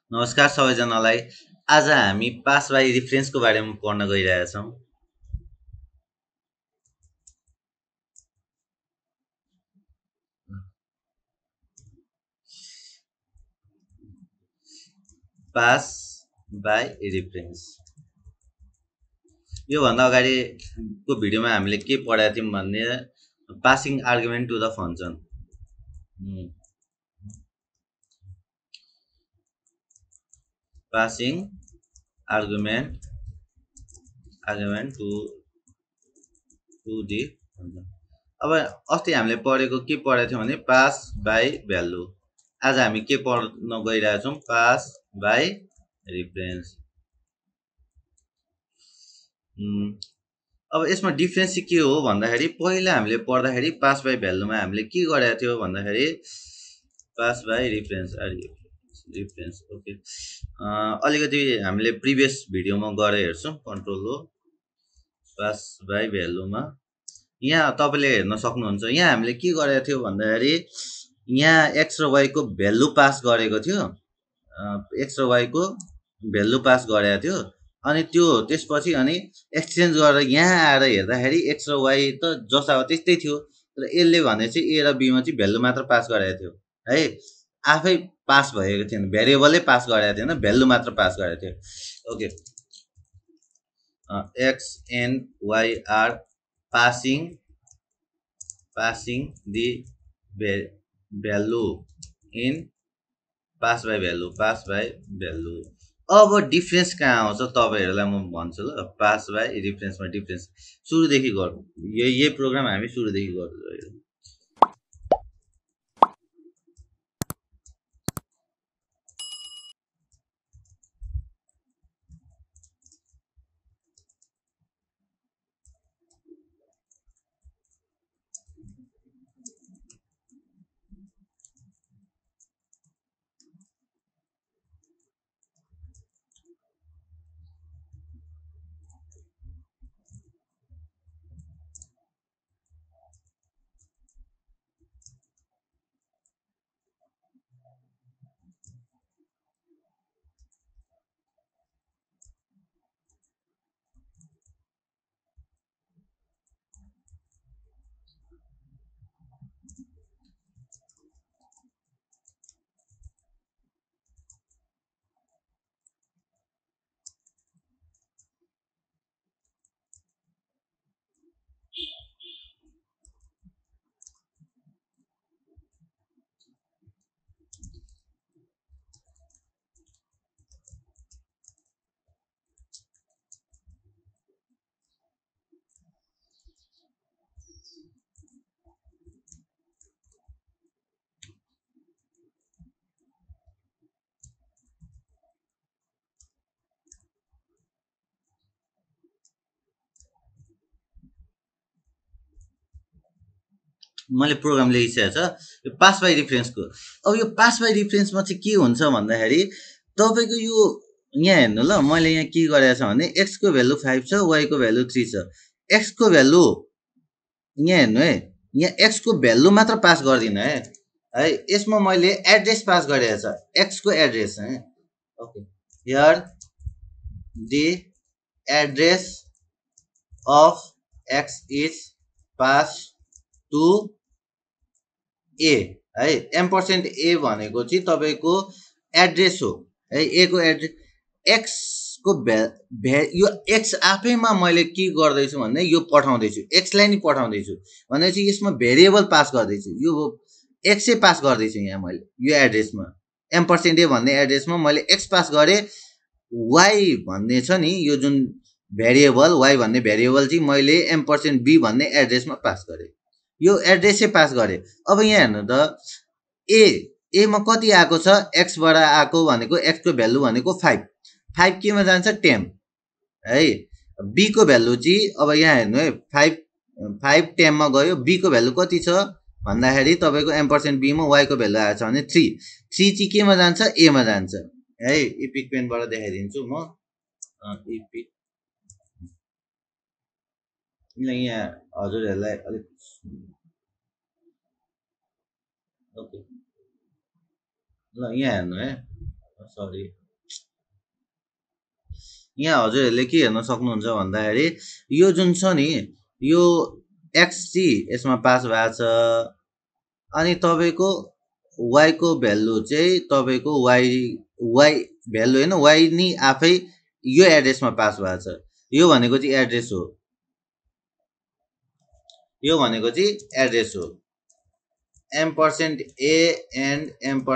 नमस्कार सबैजनालाई। आज हामी पास बाई रिफरेन्सको बारेमा पढ्न गइरहेछौँ। Pass by reference. योभन्दा अगाडिको भिडियोमा हामीले के पढाएको थियौँ भन्ने passing argument to the function. Passing argument to the function. अब अस्ति हामीले पढेको के पढाएको थियौँ भने पास बाई भ्यालु। आज हामी के पढ्न गइरहेछौँ? Pass by reference. अब यसमा डिफ्रेन्स चाहिँ के हो भन्दाखेरि पहिला हामीले पढ्दाखेरि पास बाई भ्यालुमा हामीले के गरेको थियो भन्दाखेरि पास बाई रिफरेन्स ओके। अलिकति हामीले प्रिभियस भिडियोमा गएर हेर्छौँ। कन्ट्रोल हो पास बाई भ्यालुमा यहाँ तपाईँले हेर्न सक्नुहुन्छ। यहाँ हामीले के गरेको थियो भन्दाखेरि यहाँ एक्स र वाईको भ्यालु पास गरेको थियो। एक्स र वाईको भ्यालु पास गरेको थियो अनि त्यो त्यसपछि अनि एक्सचेन्ज गरेर यहाँ आएर हेर्दाखेरि एक्स र वाई त जसा हो त्यस्तै थियो, तर यसले भने चाहिँ ए र बीमा चाहिँ भ्यालु मात्र पास गरेको थियो है। आफै पास भएको थिएन, भेरिएबलै पास गरेको थिएन, भ्यालु मात्र पास गरेको थियो। Okay, X and Y are passing the value in pass by value. अब डिफ्रेन्स कहाँ आउँछ तपाईँहरूलाई म भन्छु ल। पास बाई रिफरेन्समा डिफ्रेन्स सुरुदेखि गरौँ। यही प्रोग्राम हामी सुरुदेखि गर्छौँ। मैले प्रोग्राम लेखिसकेको छ यो पास बाई रिफरेन्सको। अब यो पास बाई रिफरेन्समा चाहिँ के हुन्छ भन्दाखेरि तपाईँको यो यहाँ हेर्नु ल, मैले यहाँ के गरेको छ भने एक्सको भ्यालु 5 छ, वाईको भ्यालु 3 छ। एक्सको भ्यालु यहाँ हेर्नु है, यहाँ एक्सको भ्यालु मात्र पास गर्दिनँ है। यसमा मैले एड्रेस पास गरेको छ, एक्सको एड्रेस है। Okay, here the address of X is pass to A है। एम्पर्सेन्ट ए भनेको चाहिँ तपाईँको एड्रेस हो है। ए को एड्रेस, एक्सको यो एक्स आफैमा मैले के गर्दैछु भन्दा यो पठाउँदैछु, एक्सलाई नि पठाउँदैछु भनेपछि यसमा भेरिएबल पास गर्दैछु। यो एक्सै पास गर्दैछु यहाँ मैले यो एड्रेसमा। एम्पर्सेन्ट ए भन्ने एड्रेसमा मैले एक्स पास गरेँ। वाई भन्ने छ नि यो जुन भेरिएबल, वाई भन्ने भेरिएबल चाहिँ मैले एम्पर्सेन्ट बी भन्ने एड्रेसमा पास गरेँ। यो एड्रेसै पास गरेँ। अब यहाँ हेर्नु त, एमा कति आएको छ, एक्सबाट आएको भनेको एक्सको भ्यालु भनेको 5 केमा जान्छ 10 है। बीको भ्यालु चाहिँ अब यहाँ हेर्नु है, 5 10 मा गयो। बीको भ्यालु कति छ भन्दाखेरि तपाईँको एम्पर्सेन्ट बीमा वाईको भ्यालु आएको छ भने 3 चाहिँ केमा जान्छ, एमा जान्छ है। इपिक पेनबाट देखाइदिन्छु म। इपिक यहाँ हजुरहरूलाई अलिक ओके ल, यहाँ हेर्नु है। सरी, यहाँ हजुरहरूले के हेर्न सक्नुहुन्छ भन्दाखेरि यो जुन छ नि, यो एक्ससी यसमा पास भएको छ। अनि तपाईँको वाईको भ्यालु चाहिँ तपाईँको वाई वाई भ्यालु होइन, वाई नि आफै यो एड्रेसमा पास भएको छ। यो भनेको चाहिँ एड्रेस हो, यो भनेको चाहिँ एड्रेस हो। M% A and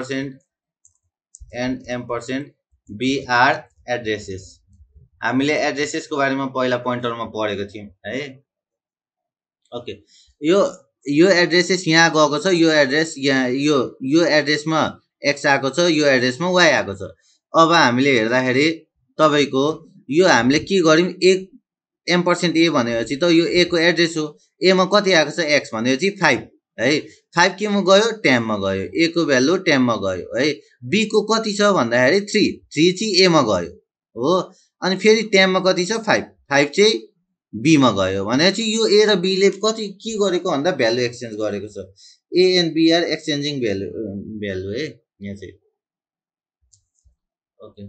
M% B are addresses. हामीले एड्रेसेसको बारेमा पहिला पोइन्टरमा पढेको थियौँ है। ओके, यो यो एड्रेसेस यहाँ गएको छ, यो एड्रेस यहाँ यो एड्रेसमा एक्स आएको छ, यो एड्रेसमा वाई आएको छ। अब हामीले हेर्दाखेरि तपाईँको यो हामीले के गर्यौँ, एक M% A भनेपछि त यो A को एड्रेस हो। A मा कति आएको छ एक्स भनेपछि 5 है। 5 केमा गयो, टेममा गयो। A को भ्यालु टेममा गयो है। B को कति छ भन्दाखेरि 3 चाहिँ A मा गयो हो। अनि फेरि टेममा कति छ 5 चाहिँ B मा गयो भनेपछि यो A र B ले कति के गरेको भन्दा भ्यालु एक्सचेन्ज गरेको छ। A and B are exchanging value है यहाँ चाहिँ। Okay,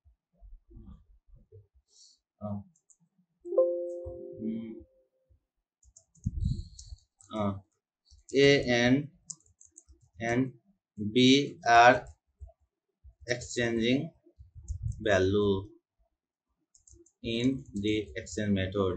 A and B are exchanging value in the exchange method.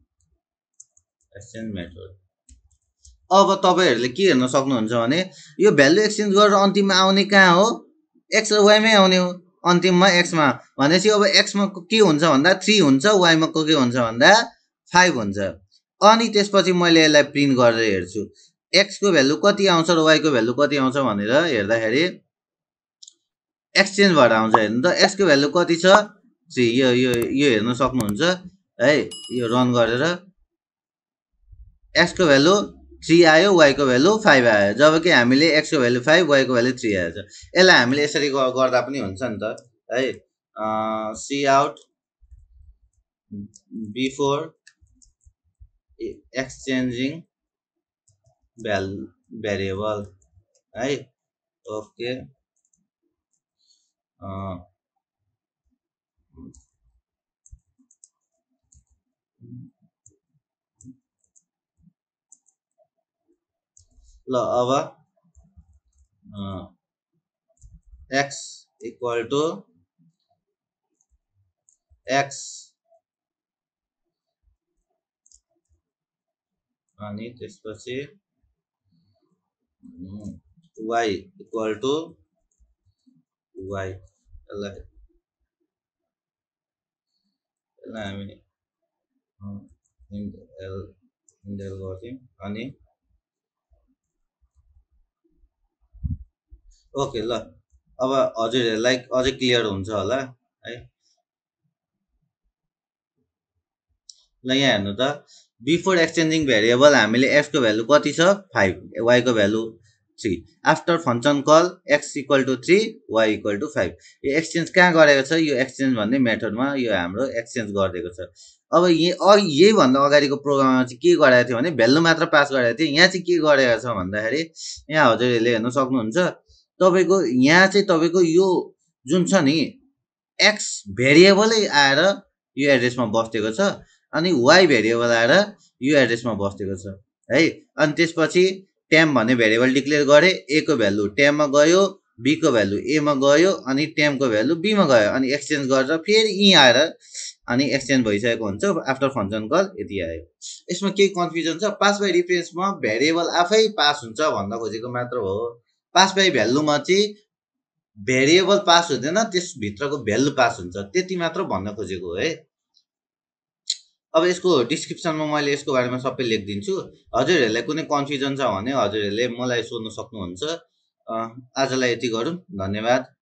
अब तपाईहरुले के हेर्न सक्नुहुन्छ भने यो भ्यालु एक्सचेन्ज गरेर अन्तिममा आउने कहाँ हो, एक्स र वाई मै आउने हो। अन्तिममा एक्स मा भनेपछि अब एक्स मा के हुन्छ भन्दा 3 हुन्छ, वाई मा के हुन्छ भन्दा 5 हुन्छ। अनि त्यसपछि मैले यसलाई प्रिन्ट गरेर हेर्छु एक्स को भ्यालु कति आउँछ र वाई को भ्यालु कति आउँछ भनेर हेर्दाखेरि एक्सचेन्ज भएर आउँछ। हेर्नु त एक्स को भ्यालु कति छ 3, यो हेर्न सक्नुहुन्छ है। यो रन गरेर एक्स को भ्यालु 3 आयो, वाई को भ्यालु 5 आयो, जबकि हामीले एक्स को भ्यालु 5, वाई को भ्यालु 3 आएछ। यसलाई हामीले यसरी गर्दा पनि हुन्छ नि त है। Cout before exchanging variable है। ओके, ल अब x इक्वल टु x अनि त्यसपछि y इक्वल टु y। यसलाई हामी इन्डेल गर्थ्यौँ अनि ओके। ल अब हजुरहरूलाई अझै क्लियर हुन्छ होला है। ल यहाँ हेर्नु त, बिफोर एक्सचेन्जिङ भेरिएबल हामीले एक्स को भ्यालु कति छ 5, वाई को value 3। After function call X equal to 3, Y equal to 5। यो एक्सचेन्ज कहाँ गरेको छ, यो एक्सचेन्ज भन्ने मेथडमा यो हाम्रो एक्सचेन्ज गरिदिएको छ। अब यही भन्दा अगाडिको प्रोग्राममा चाहिँ के गरेको थियो भने भ्यालु मात्र पास गरेको थियो। यहाँ चाहिँ के गरेको छ भन्दाखेरि यहाँ हजुरहरूले हेर्न सक्नुहुन्छ तपाईको यहाँ चाहिँ तपाईको यो जुन छ नि एक्स भेरिएबलै आएर यो एड्रेसमा बसेको छ, अनि वाई भेरिएबल आएर यो एड्रेसमा बसेको छ है। अनि त्यसपछि टेम भन्ने भेरिएबल डिक्लेयर गरे, ए को भ्यालु टेममा गयो, बी को भ्यालु ए मा गयो, अनि टेम को भ्यालु बी मा गयो, अनि एक्सचेन्ज गरेर फेरि यी आएर अनि एक्सचेन्ज भइसकेको हुन्छ आफ्टर फंक्सन कल। यति आयो। यसमा केही कन्फ्युजन छ, पास बाई रिफरेन्समा भेरिएबल आफै पास हुन्छ भन्न खोजेको मात्र हो। पास बाई भ्यालुमा चाहिँ भेरिएबल पास हुँदैन, त्यसभित्रको भ्यालु पास हुन्छ, त्यति मात्र भन्न खोजेको है। अब यसको डिस्क्रिप्सनमा मैले यसको बारेमा सबै लेखिदिन्छु। हजुरहरूलाई कुनै कन्फ्युजन छ भने हजुरहरूले मलाई सोध्न सक्नुहुन्छ। आजलाई यति गरौँ, धन्यवाद।